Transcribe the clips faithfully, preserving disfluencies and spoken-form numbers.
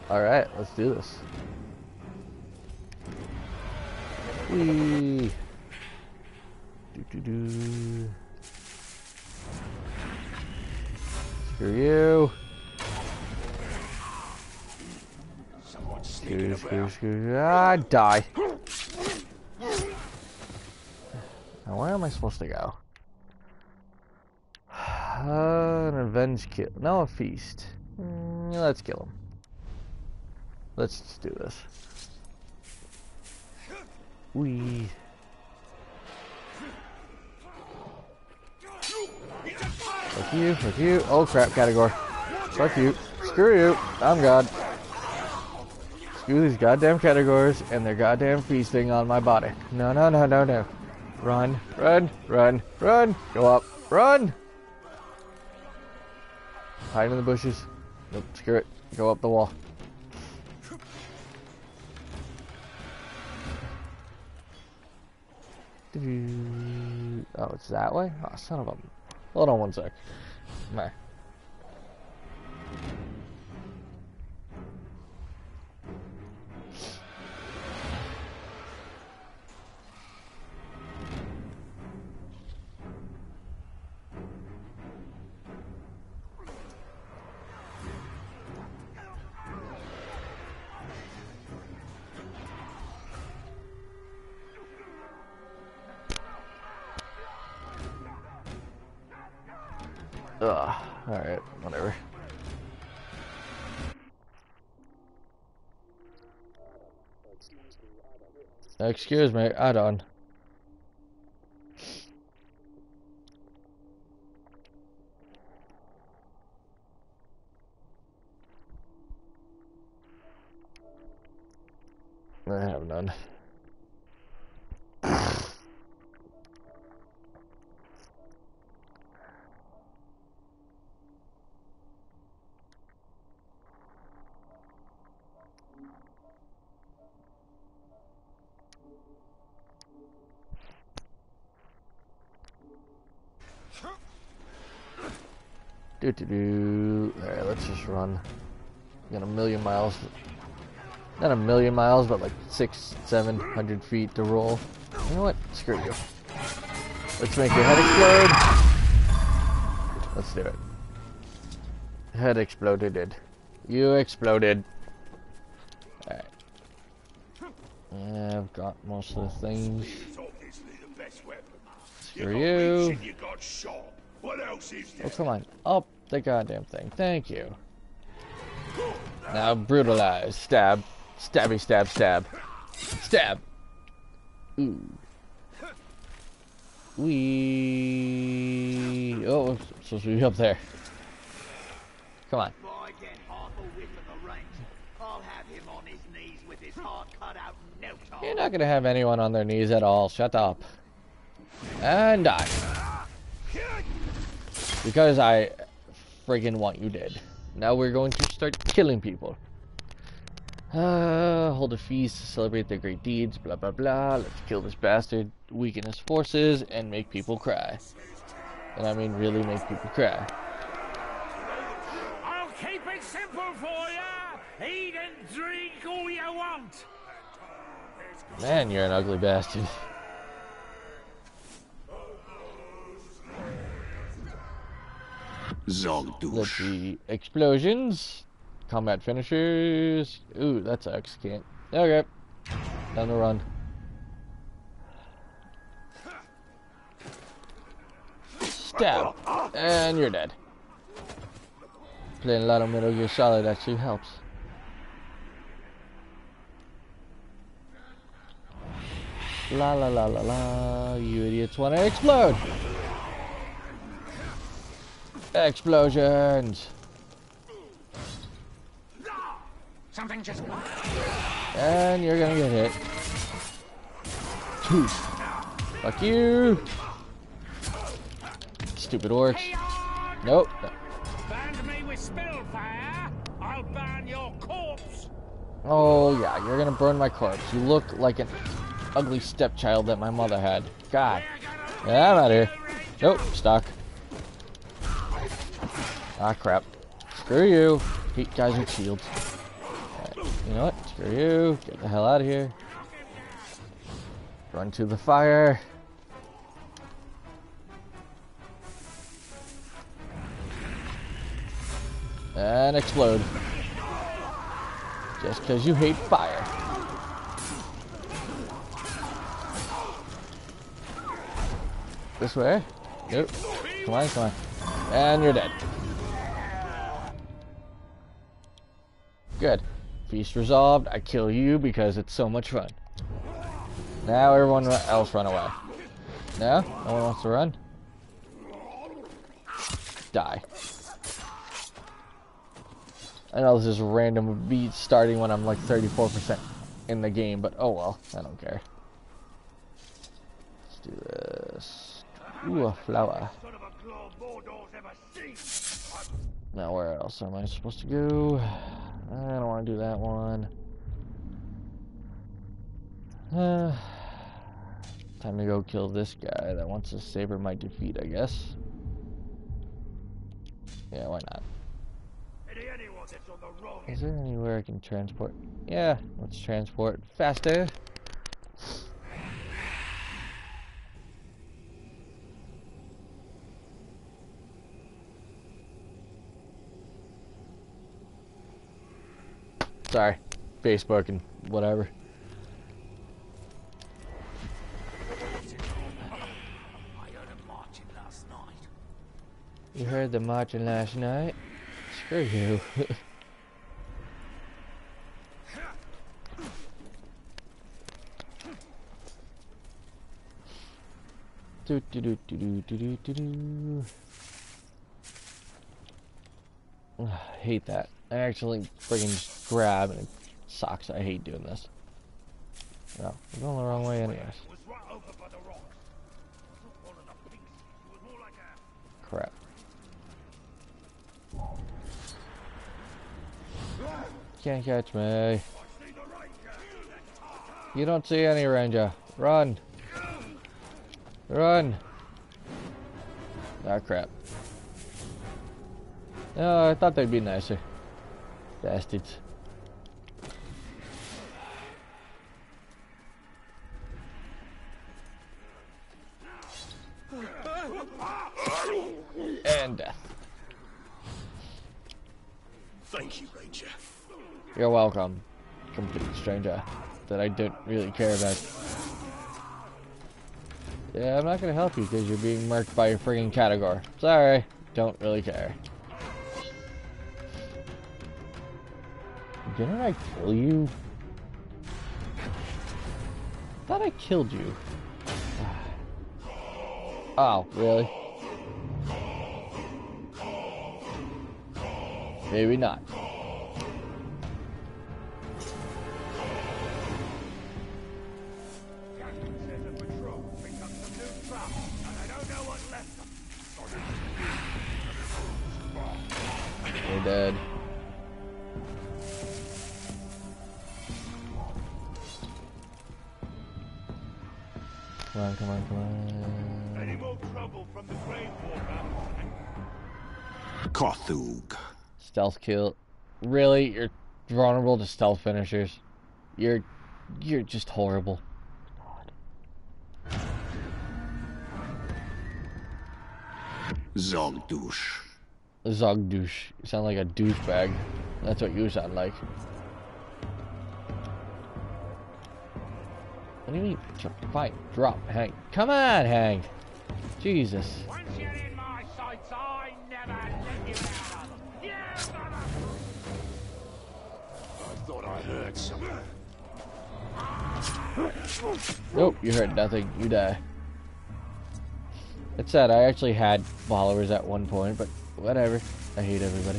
Alright, let's do this. Whee! Do do do. Screw you. Screw, screw, screw. Ah, die. Now, where am I supposed to go? Uh, an revenge kill. No, a feast. Mm, let's kill him. Let's just do this. Wee. Fuck you, fuck you. Oh crap, category. Fuck you. Screw you. I'm God. Screw these goddamn categories and their goddamn feasting on my body. No, no, no, no, no. Run, run, run, run. Go up, run. Hide in the bushes. Nope, screw it. Go up the wall. Oh, it's that way? Oh, son of a... Hold on one sec. Nah. Ugh, alright, whatever. Excuse me, add-on. I have none. Do do do. Alright, let's just run. Got a million miles. Not a million miles, but like six, seven hundred feet to roll. You know what? Screw you. Let's make your head explode. Let's do it. Head exploded. You exploded. Alright. Yeah, I've got most of the things. Screw you. Oh, come on. Up the goddamn thing. Thank you. Now brutalize. Stab. Stabby, stab, stab. Stab. Ooh. Wee. Oh, I'm supposed to be up there. Come on. You're not gonna have anyone on their knees at all. Shut up. And die. Because I friggin' want you dead. Now we're going to start killing people. Uh, hold a feast to celebrate their great deeds, blah blah blah. Let's kill this bastard, weaken his forces, and make people cry. And I mean really make people cry. I'll keep it simple for ya! Eat and drink all you want! Man, you're an ugly bastard. Let's see. Explosions. Combat finishers. Ooh, that sucks. Can't. Okay. Time to run. Stab. And you're dead. Playing a lot of Metal Gear Solid actually helps. La la la la la. You idiots want to explode. Explosions. Something just. And you're gonna get hit. Two. Fuck you. Stupid orcs. Nope. Band me with spillfire. I'll burn your corpse. Oh yeah, you're gonna burn my corpse. You look like an ugly stepchild that my mother had. God. Yeah, I'm out of here. Nope, stuck. Ah crap. Screw you. Hate guys with shields. You know what? Screw you. Get the hell out of here. Run to the fire. And explode. Just because you hate fire. This way? Nope. Come on, come on. And you're dead. Good. Feast resolved. I kill you because it's so much fun. Now everyone else run away. No? No one wants to run? Die. I know this is random beat starting when I'm like thirty-four percent in the game, but oh well. I don't care. Let's do this. Ooh, a flower. Now where else am I supposed to go? I don't want to do that one. Uh, time to go kill this guy that wants to savor my defeat, I guess. Yeah, why not? Is there anywhere I can transport? Yeah, let's transport faster. Sorry, Facebook and whatever. You heard the marching last night? Screw you. do do do do do do do do. I hate that. I actually friggin' just grab and it sucks. I hate doing this. Well, we're going the wrong way anyways. Crap. Can't catch me. You don't see any ranger. Run. Run. Ah, crap. Oh, I thought they'd be nicer. Bastards. And death. Thank you, Ranger. You're welcome, complete stranger that I don't really care about. Yeah, I'm not gonna help you because you're being murked by your friggin' category. Sorry, don't really care. Didn't I kill you? I thought I killed you. Oh, really? Maybe not. You're dead. Come on, come on, come on. Any more trouble from the grave walker? Kothug. Stealth kill. Really? You're vulnerable to stealth finishers. You're you're just horrible. God. Zogdouche. Zogdouche. You sound like a douchebag. That's what you sound like. What do you mean? Fight, drop, hang. Come on, hang. Jesus. Once you're in my sights, I never let you out. Yeah, brother. I thought I heard something. Nope, you heard nothing. You die. It's sad. I actually had followers at one point, but whatever. I hate everybody.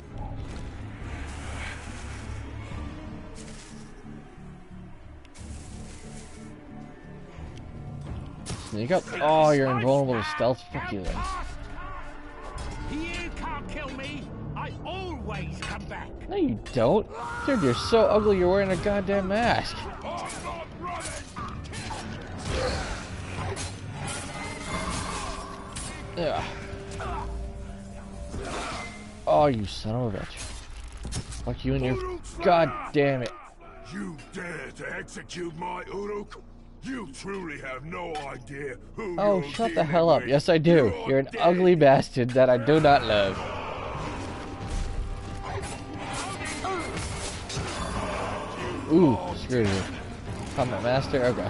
Sneak up. Oh, you're invulnerable to stealth. Fuck you then. You can't kill me. I always come back. No, you don't. Dude, you're so ugly you're wearing a goddamn mask. Yeah. Oh, you son of a bitch. Fuck you and your... God damn it. You dare to execute my Uruk? You truly have no idea who Oh, you're shut the dealing hell up. with. Yes, I do. You're You're an dead. ugly bastard that I do not love. Ooh, screw you. Combat master? Okay.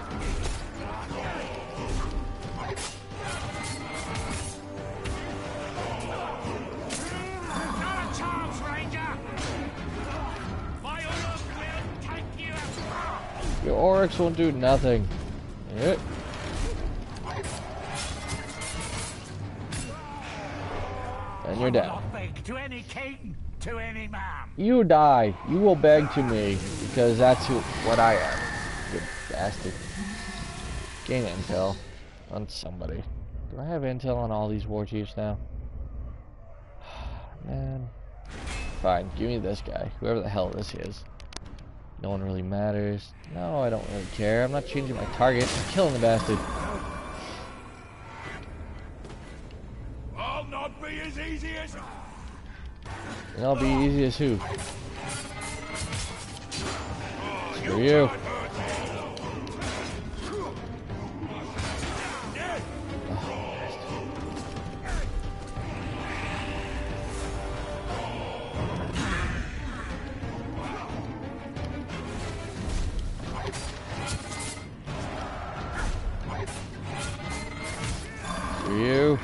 Not a chance, Ranger! My Uruk will take you out! Your orcs won't do nothing. Yep. And you're dead. Not beg to any king, to any man. You die. You will beg to me because that's who, what I am. You bastard. Gain intel on somebody. Do I have intel on all these war chiefs now? Man. Fine, give me this guy. Whoever the hell this is. No one really matters. No, I don't really care. I'm not changing my target. I'm killing the bastard. I'll not be as easy as... And I'll be easy as who? Screw you. Screw you.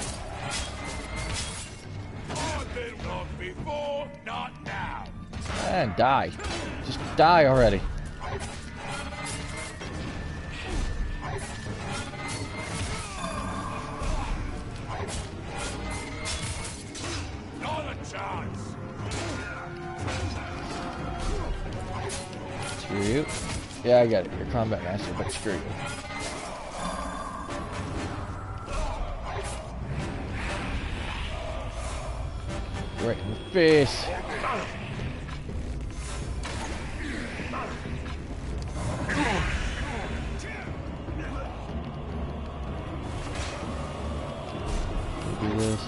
Not before, not now. And die. Just die already. Not a chance. Screw you. Yeah, I got it. You're combat master, but screw you. Right in the face. Do this.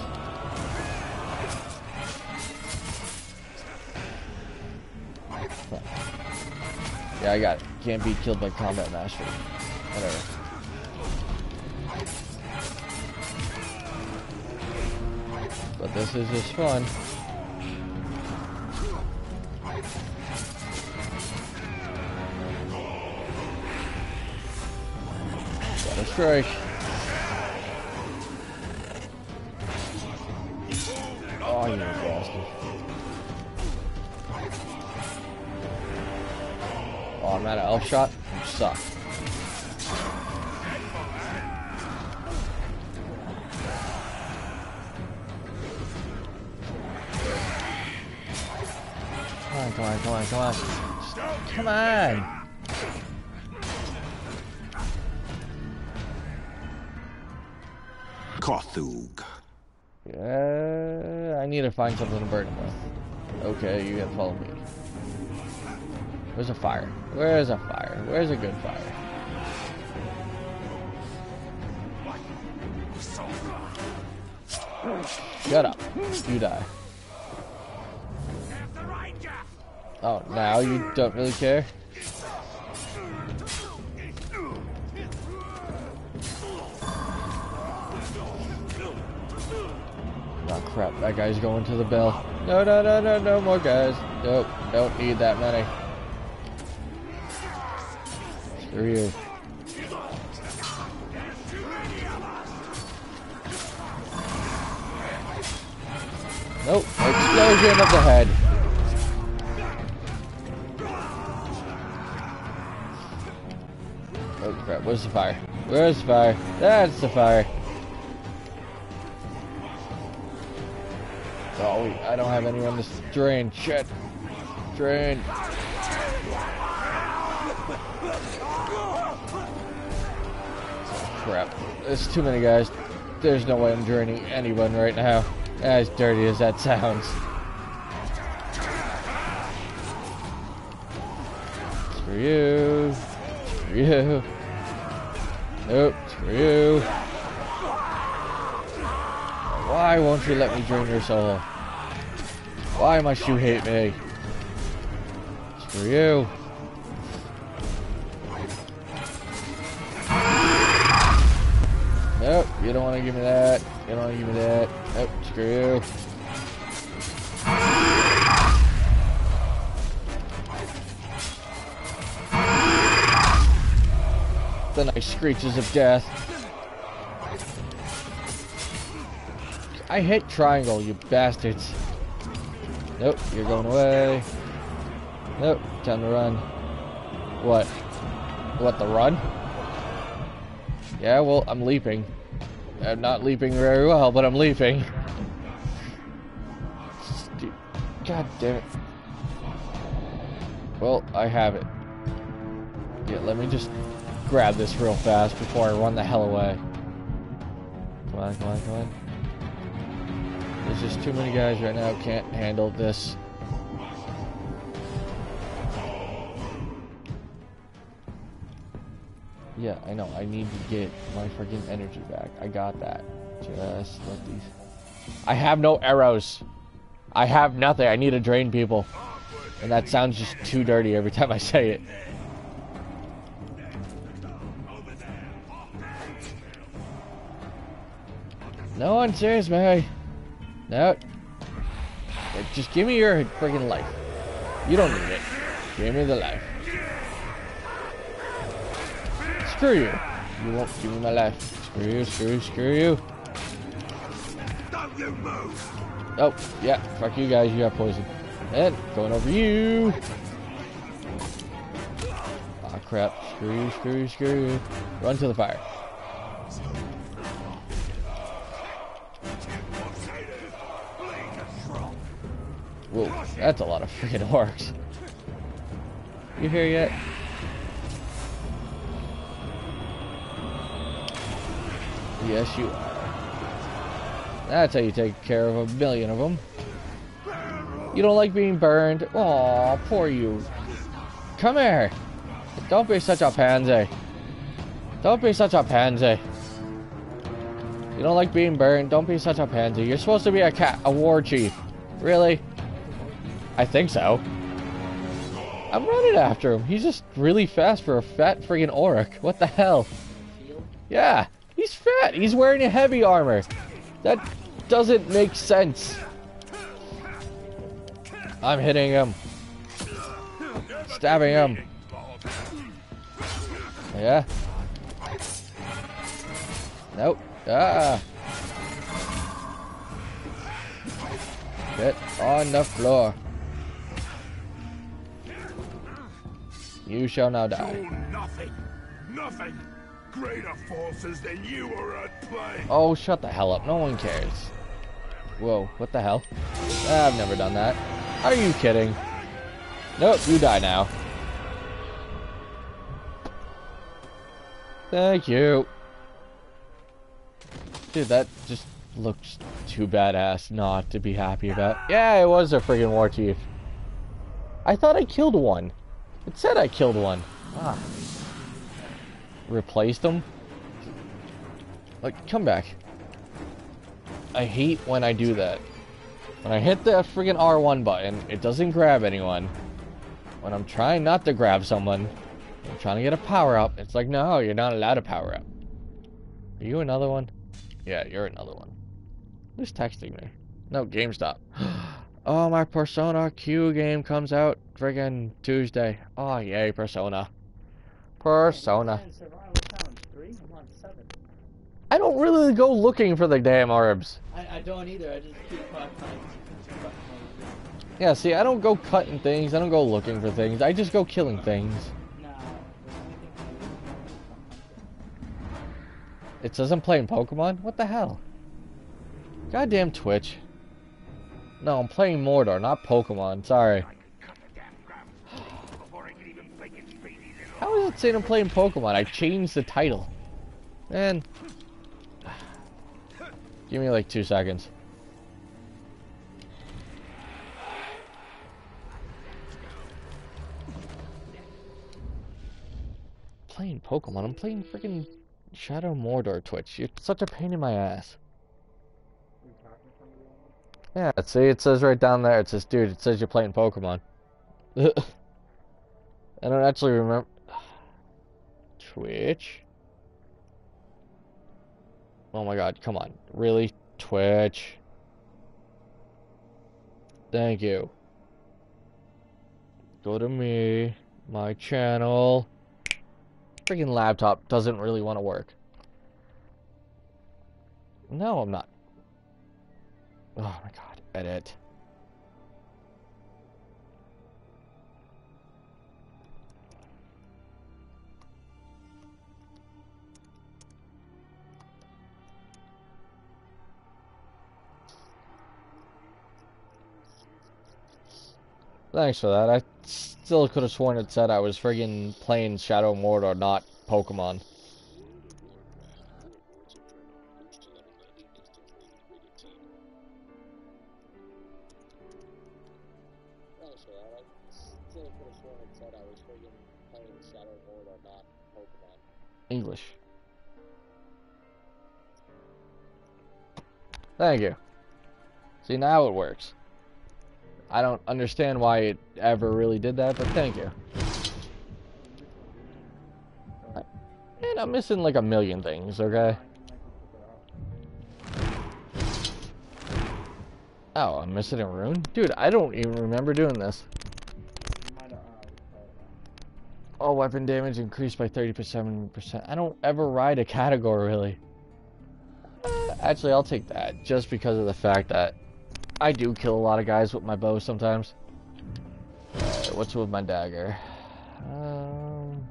Yeah, I got it. Can't be killed by combat master. Whatever. But this is just fun. Got a strike. Oh, you bastard. Oh, I'm out of elf shot. You suck. Come on, come on, come on, come on. Just, come on. Kothug. Yeah, I need to find something to burn him with. Okay, you gotta follow me. Where's a fire? Where's a fire? Where's a good fire? Shut up. You die. There's the Ranger! Oh, now you don't really care? Oh crap, that guy's going to the bell. No, no, no, no, no more guys. Nope, don't need that many. Screw you. Nope, explosion of the head. Oh crap, where's the fire? Where's the fire? That's the fire. Oh wait, I don't have anyone to drain. Shit. Drain. Crap. There's too many guys. There's no way I'm draining anyone right now. As dirty as that sounds. Screw you. Screw you. Nope. Screw you. Why won't you let me drain your soul? Why must you hate me? Screw you. Nope, you don't want to give me that. You don't want to give me that. Nope, screw you. The nice screeches of death. I hit triangle, you bastards. Nope, you're going away. Nope, time to run. What? What, the run? Yeah, well, I'm leaping. I'm not leaping very well, but I'm leaping. Stu- God damn it. Well, I have it. Yeah, let me just grab this real fast before I run the hell away. Come on, come on, come on. There's just too many guys right now. Can't handle this. Yeah, I know. I need to get my freaking energy back. I got that. Just let these... I have no arrows. I have nothing. I need to drain people. And that sounds just too dirty every time I say it. No one serious, Mary. No. Just give me your freaking life. You don't need it. Give me the life. Screw you. You won't give me my life. Screw you, screw you, screw you. Don't you move! Oh, yeah. Fuck you guys. You have poison. And going over you. Aw, oh, crap. Screw you, screw you, screw you. Run to the fire. Whoa, that's a lot of freaking orcs. You here yet? Yes, you are. That's how you take care of a million of them. You don't like being burned? Aw, poor you. Come here. Don't be such a pansy. Don't be such a pansy. You don't like being burned? Don't be such a pansy. You're supposed to be a cat, a war chief. Really? I think so. I'm running after him. He's just really fast for a fat friggin' orc. What the hell? Yeah, he's fat. He's wearing a heavy armor. That doesn't make sense. I'm hitting him. Stabbing him. Yeah. Nope. Ah. Get on the floor. You shall now die. You're nothing. Nothing. Greater forces than you are at play. Oh, shut the hell up. No one cares. Whoa, what the hell? Ah, I've never done that. Are you kidding? Nope, you die now. Thank you. Dude, that just looks too badass not to be happy about. Yeah, it was a friggin' war chief. I thought I killed one. It said I killed one. Ah. Replaced him? Like, come back. I hate when I do that. When I hit the friggin' R one button, it doesn't grab anyone. When I'm trying not to grab someone, I'm trying to get a power up, it's like, no, you're not allowed to power up. Are you another one? Yeah, you're another one. Who's texting me? No, GameStop. Oh, my Persona Q game comes out friggin' Tuesday. Oh, yay, Persona. Persona. I don't really go looking for the damn orbs. I, I don't either. I just keep cutting. Yeah, see, I don't go cutting things. I don't go looking for things. I just go killing things. Nah. It says I'm playing Pokemon? What the hell? Goddamn Twitch. No, I'm playing Mordor, not Pokemon. Sorry. How is it saying I'm playing Pokemon? I changed the title. Man. Give me like two seconds. Playing Pokemon? I'm playing freaking Shadow Mordor Twitch. You're such a pain in my ass. Yeah, see, it says right down there, it says, dude, it says you're playing Pokemon. I don't actually remember. Twitch? Oh my god, come on. Really? Twitch? Thank you. Go to me. My channel. Freaking laptop doesn't really want to work. No, I'm not. Oh my god, edit. Thanks for that. I still could have sworn it said I was friggin' playing Shadow Mordor, not Pokemon. Thanks for that. I still could have sworn it said I was friggin' playing Shadow Mordor, not Pokemon. English. Thank you. See, now it works. I don't understand why it ever really did that, but thank you. And I'm missing like a million things, okay? Oh, I'm missing a rune? Dude, I don't even remember doing this. Oh, weapon damage increased by thirty percent. I don't ever ride a category, really. Uh, actually, I'll take that, just because of the fact that I do kill a lot of guys with my bow sometimes. Uh, what's with my dagger? Um,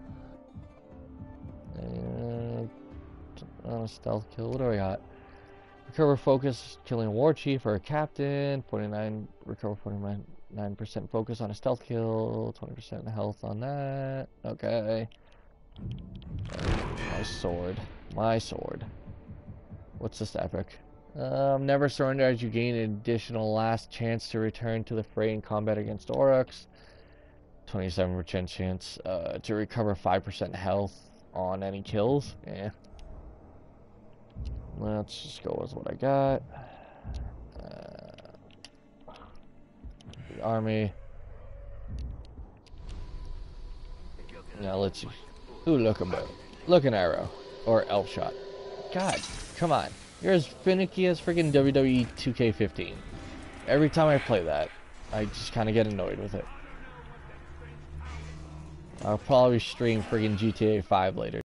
uh, on a stealth kill. What do I got? Recover focus, killing a war chief or a captain. forty-nine recover forty-nine percent focus on a stealth kill. twenty percent health on that. Okay. Uh, my sword. My sword. What's this epic? Um, never surrender as you gain an additional last chance to return to the fray in combat against orcs. twenty-seven percent chance uh, to recover five percent health on any kills. Yeah. Let's just go with what I got. Uh, the army. Now let's see. Ooh, look a bow. Look an arrow. Or elf shot. God, come on. You're as finicky as freaking W W E two K fifteen. Every time I play that, I just kind of get annoyed with it. I'll probably stream friggin' G T A five later.